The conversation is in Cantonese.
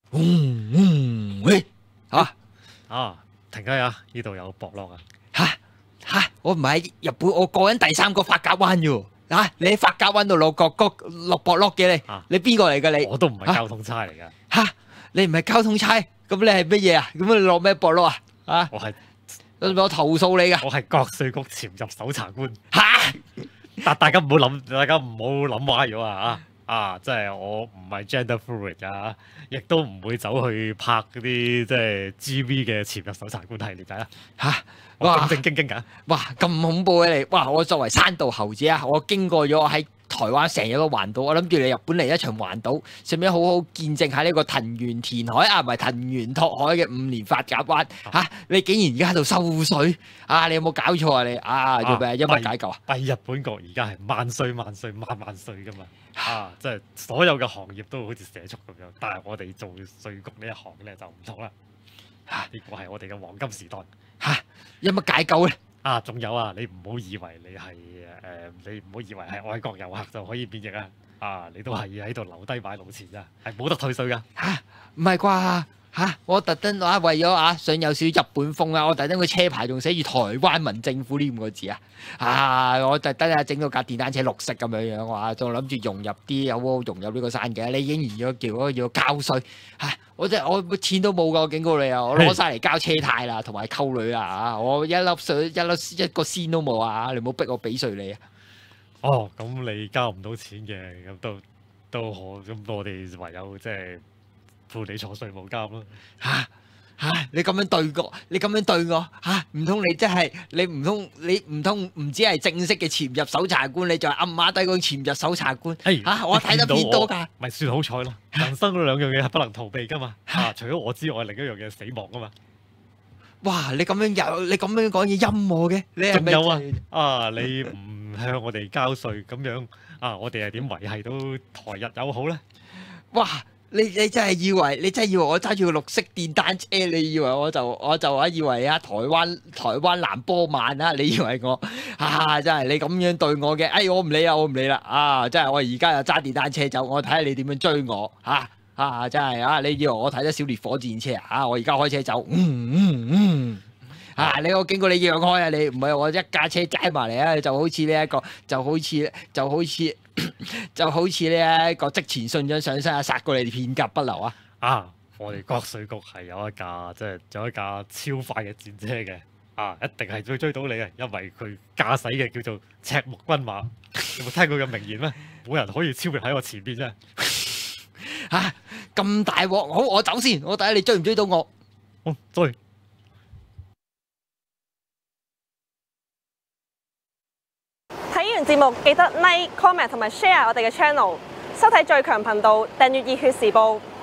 喂， 停低啊！呢度有博落啊！ 我唔係喺日本，我過緊第3個法甲灣啫喎。你喺法甲灣度落博落嘅你邊個嚟㗎你？ 我都唔係交通差嚟㗎。 你唔係交通差，咁你係乜嘢啊？咁你落咩博落啊？我投訴你㗎。 我係國稅局潛入搜查官。但大家唔好諗歪咗啊！即係我唔係 gender fluid 啊，亦都唔會走去拍嗰啲即係 GV 嘅潛入搜查官系列仔啊！我正經㗎。 哇，咁恐怖嘅你！哇，我作為山道猴子啊，我經過咗喺台灣成日個環島，我諗住你日本嚟一場環島，順便好好見證下呢個藤原填海唔係藤原拓海嘅5年法甲灣。你竟然而家喺度收水你有冇搞錯啊你？做咩？因為解救弊日本國而家係萬歲萬歲萬萬歲㗎嘛！即係所有嘅行業都好似社畜咁樣，但係我哋做稅局呢一行咧就唔同啦。呢個係我哋嘅黃金時代。 有乜解救咧？ 仲有你唔好以為你係你唔好以為係外國遊客就可以免疫啊！你都係要喺度留低買路錢咋，係冇得退稅㗎。 唔係啩？我特登為咗想有少少日本風我特登個車牌仲寫住台灣民政府呢5個字我特登整到架電單車綠色咁樣樣仲諗住融入啲好融入呢個山嘅，你竟然要交稅我錢都冇㗎，我警告你我攞晒嚟交車貸啦，同埋溝女我一個仙都冇你唔好逼我俾稅你咁你交唔到錢嘅，咁都好，咁我哋唯有即係判你坐稅務監咯。 你咁樣對我唔通你真係你唔通唔止係正式嘅潛入搜查官，你仲係暗馬低個潛入搜查官？我睇得片多㗎， 咪算好彩咯。人生嗰2樣嘢係不能逃避㗎嘛。除咗我之外，另一樣嘢係死亡㗎嘛。 哇！你咁樣講嘢陰我嘅，你係咪？ 仲有你唔向我哋交稅咁樣我哋係點維係到台日友好咧？ 哇！你真係以為我揸住個綠色電單車，你以為我以為台灣南波曼你以為我真係你咁樣對我嘅？我唔理啦真係我而家又揸電單車走，我睇下你點樣追我真係你以為我睇得小烈火戰車我而家開車走你我經過你讓開你唔係我一架車揸埋嚟就好似呢一個就好似呢一個職前信長上身殺過你哋片甲不留我哋國稅局係有一架超快嘅戰車嘅一定係追到你嘅，因為佢駕駛嘅叫做赤木軍馬。有冇聽過嘅名言咩？冇人可以超越喺我前邊啫。 咁大鑊，好我走先，我睇下你追唔追到我。 追。 睇完節目記得 like、comment 同埋 share 我哋嘅 channel， 收睇最強頻道，訂閱熱血時報。